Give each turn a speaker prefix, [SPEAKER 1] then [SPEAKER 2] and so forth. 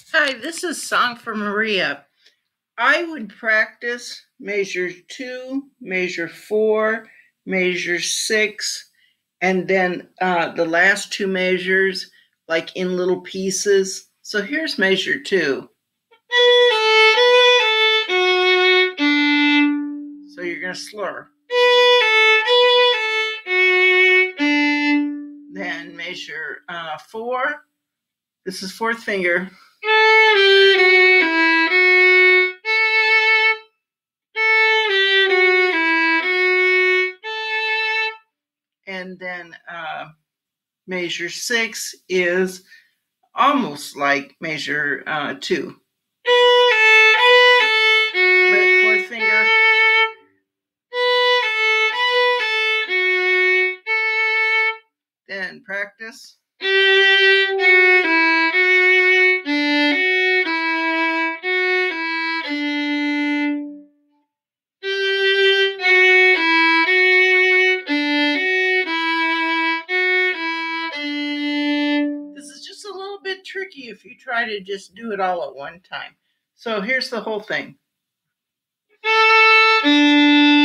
[SPEAKER 1] Hi, this is Song for Maria. I would practice measure 2, measure 4, measure 6, and then the last two measures like in little pieces. So here's measure 2. So you're going to slur. Then measure 4. This is fourth finger. And then measure 6 is almost like measure 2. But fourth finger. Then practice. This is just a little bit tricky if you try to just do it all at one time. So here's the whole thing.